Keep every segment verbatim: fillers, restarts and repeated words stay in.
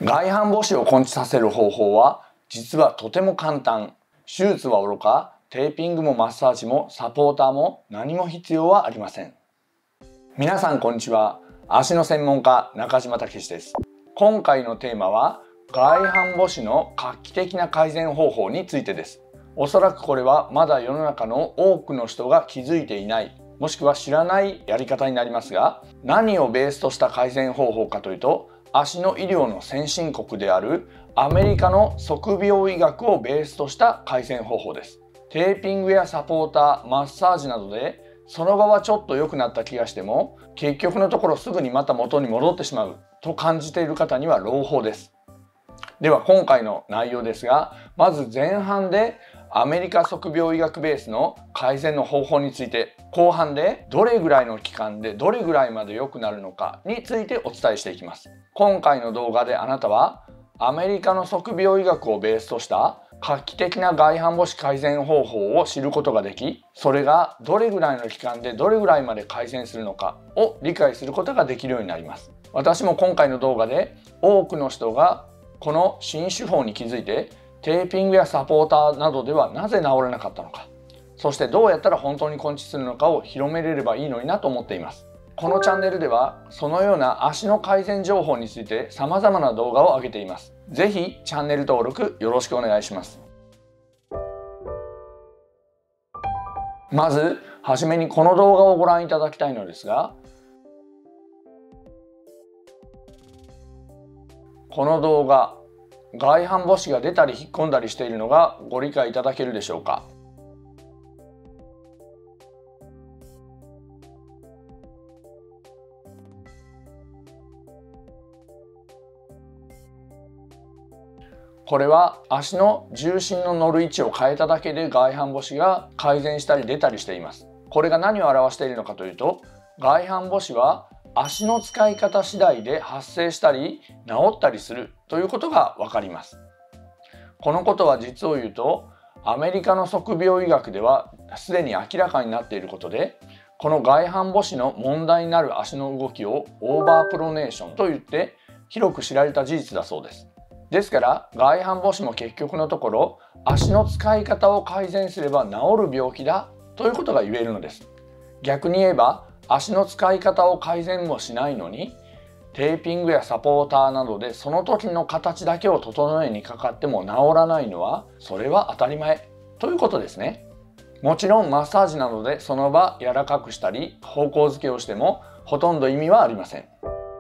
外反母趾を根治させる方法は実はとても簡単。手術はおろか、テーピングもマッサージもサポーターも何も必要はありません。皆さんこんにちは。足の専門家中島武史です。今回のテーマは外反母趾の画期的な改善方法についてです。おそらくこれはまだ世の中の多くの人が気づいていない、もしくは知らないやり方になりますが、何をベースとした改善方法かというと、足の医療の先進国であるアメリカの測病医学をベースとした改善方法です。テーピングやサポーター、マッサージなどでその場はちょっと良くなった気がしても、結局のところすぐにまた元に戻ってしまうと感じている方には朗報です。では今回の内容ですが、まず前半でアメリカ測病医学ベースの改善の方法について、後半でどれぐらいの期間でどれぐらいまで良くなるのかについてお伝えしていきます。今回の動画であなたはアメリカの測病医学をベースとした画期的な外反母趾改善方法を知ることができ、それがどれぐらいの期間でどれぐらいまで改善するのかを理解することができるようになります。私も今回の動画で多くの人がこの新手法に気づいて、テーピングやサポーターなどではなぜ治らなかったのか、そしてどうやったら本当に根治するのかを広めれればいいのになと思っています。このチャンネルではそのような足の改善情報について様々な動画を上げています。ぜひチャンネル登録よろしくお願いします。まずはじめにこの動画をご覧いただきたいのですが、この動画、外反母趾が出たり引っ込んだりしているのがご理解いただけるでしょうか。これは足の重心の乗る位置を変えただけで外反母趾が改善したり出たりしています。これが何を表しているのかというと、外反母趾は足の使い方次第で発生したり治ったりするということがわかります。このことは実を言うと、アメリカの測病医学ではすでに明らかになっていることで、この外反母趾の問題になる足の動きをオーバープロネーションといって広く知られた事実だそうです。ですから外反母趾も結局のところ足の使い方を改善すれば治る病気だということが言えるのです。逆に言えば足の使い方を改善もしないのに、テーピングやサポーターなどでその時の形だけを整えにかかっても治らないのは、それは当たり前ということですね。もちろんマッサージなどでその場柔らかくしたり方向づけをしてもほとんど意味はありません。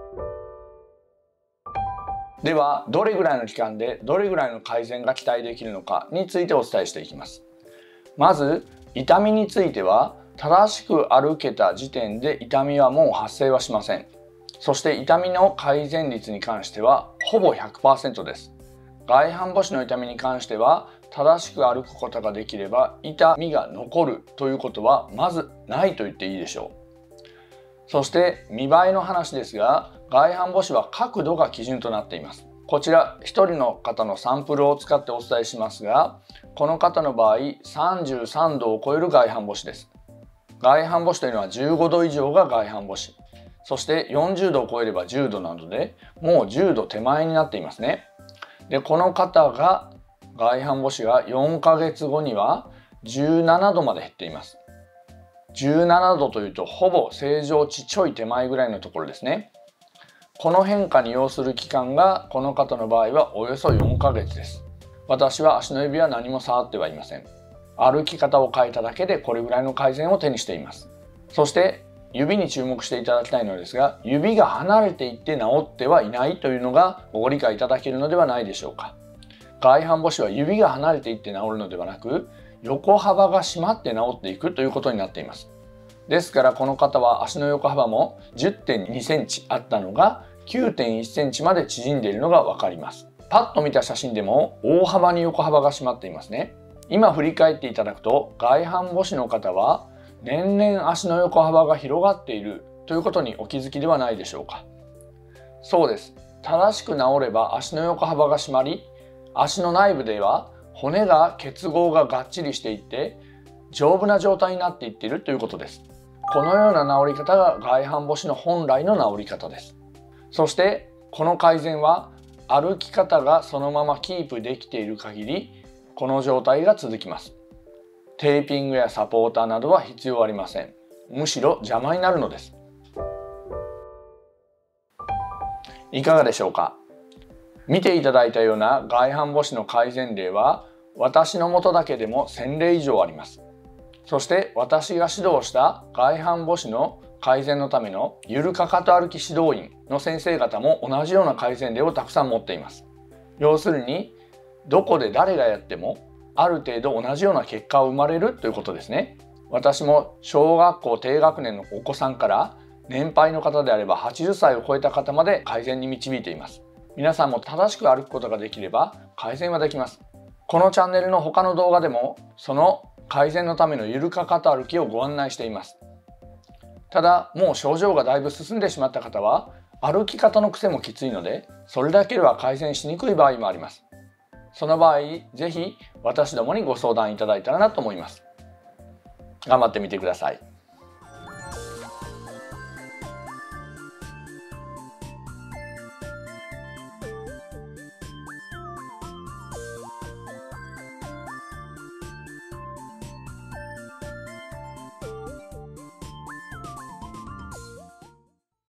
ではどれぐらいの期間でどれぐらいの改善が期待できるのかについてお伝えしていきます。まず痛みについては、正しく歩けた時点で痛みはもう発生はしません。そして痛みの改善率に関してはほぼ ひゃくパーセント です。外反母趾の痛みに関しては正しく歩くことができれば痛みが残るということはまずないと言っていいでしょう。そして見栄えの話ですが、外反母趾は角度が基準となっています。こちらひとりの方のサンプルを使ってお伝えしますが、この方の場合さんじゅうさんどを超える外反母趾です。外反母趾というのはじゅうごど以上が外反母趾、そしてよんじゅうどを超えればじゅうどなので、もうじゅうど手前になっていますね。でこの方が外反母趾がよんかげつごにはじゅうななどまで減っています。じゅうななどというとほぼ正常値ちょい手前ぐらいのところですね。この変化に要する期間がこの方の場合はおよそよんかげつです。私は足の指は何も触ってはいません。歩き方を変えただけでこれぐらいの改善を手にしています。そして指に注目していただきたいのですが、指が離れていって治ってはいないというのがご理解いただけるのではないでしょうか。外反母趾は指が離れていって治るのではなく、横幅が締まって治っていくということになっています。ですからこの方は足の横幅も じゅってんにセンチあったのが きゅうてんいっセンチまで縮んでいるのがわかります。パッと見た写真でも大幅に横幅が締まっていますね。今振り返っていただくと、外反母趾の方は年々足の横幅が広がっているということにお気づきではないでしょうか。そうです。正しく治れば足の横幅が締まり、足の内部では骨が結合ががっちりしていって丈夫な状態になっていっているということです。このような治り方が外反母趾の本来の治り方です。そしてこの改善は歩き方がそのままキープできている限りこの状態が続きます。テーピングやサポーターなどは必要ありません。むしろ邪魔になるのです。いかがでしょうか。見ていただいたような外反母趾の改善例は私の元だけでもせんれい以上あります。そして私が指導した外反母趾の改善のためのゆるかかと歩き指導員の先生方も同じような改善例をたくさん持っています。要するにどこで誰がやってもある程度同じような結果を生まれるということですね。私も小学校低学年のお子さんから年配の方であればはちじゅっさいを超えた方まで改善に導いています。皆さんも正しく歩くことができれば改善はできます。このチャンネルの他の動画でもその改善のためのゆるかかと歩きをご案内しています。ただもう症状がだいぶ進んでしまった方は歩き方の癖もきついのでそれだけでは改善しにくい場合もあります。その場合是非私どもにご相談いただいたらなと思います。頑張ってみてください。